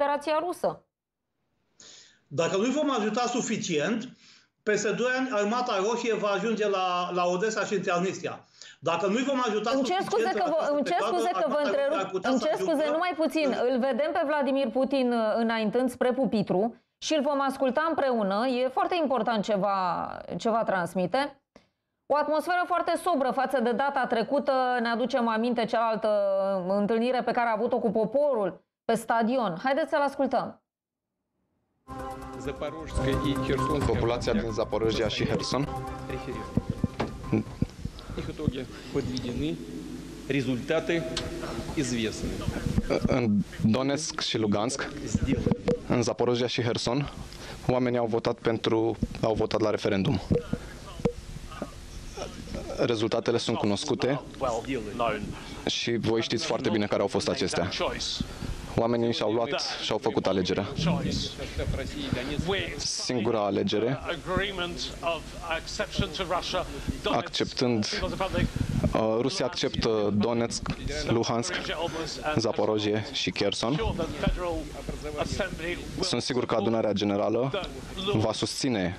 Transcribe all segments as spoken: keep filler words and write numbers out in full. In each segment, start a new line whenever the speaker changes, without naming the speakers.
Federația Rusă.
Dacă nu vom ajuta suficient, peste doi ani Armata Roșie va ajunge la, la Odessa și în Transnistria. Dacă nu vom ajuta
îmi cer
suficient...
Scuze că vă, îmi cer scuze că vă întrerup, îmi cer scuze numai puțin. Îl vedem pe Vladimir Putin înaintând spre pupitru și îl vom asculta împreună. E foarte important ce va, ce va transmite. O atmosferă foarte sobră față de data trecută. Ne aducem aminte cealaltă întâlnire pe care a avut-o cu poporul pe stadion. Haideți să-l ascultăm.
Populația din Zaporojia și Herson în Donetsk și Lugansk, în Zaporojia și Herson, oamenii au votat pentru, au votat la referendum. Rezultatele sunt cunoscute și voi știți foarte bine care au fost acestea. Oamenii și-au luat și-au făcut alegerea. Singura alegere, acceptând, uh, Rusia acceptă Donetsk, Luhansk, Zaporojie și Kherson. Sunt sigur că adunarea generală va susține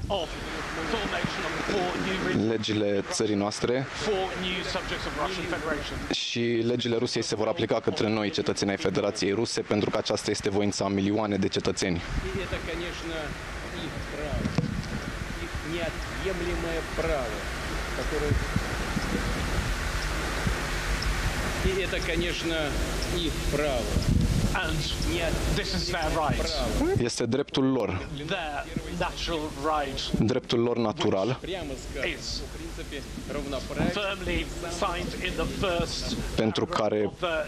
legile țării noastre și legile Rusiei se vor aplica către noi, cetățenii ai Federației Ruse, pentru că aceasta este voința a milioane de cetățeni. Este dreptul lor. Dreptul lor natural. Pentru care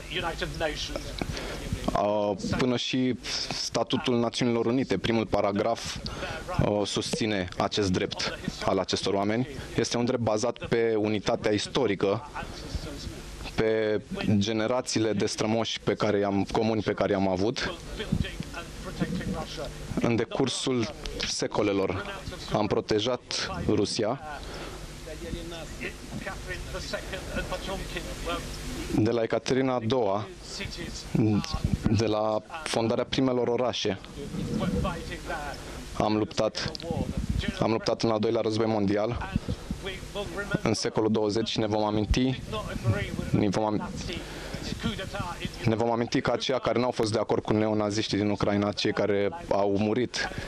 până și Statutul Națiunilor Unite, primul paragraf, susține acest drept al acestor oameni. Este un drept bazat pe unitatea istorică, pe generațiile de strămoși pe care i-am, comuni pe care i-am avut. În decursul secolelor am protejat Rusia de la Ecaterina a doua, de la fondarea primelor orașe. Am luptat, am luptat în al doilea război mondial, în secolul douăzeci, și ne vom aminti, ne vom aminti, ne vom aminti că aceia care nu au fost de acord cu neonaziștii din Ucraina, cei care au murit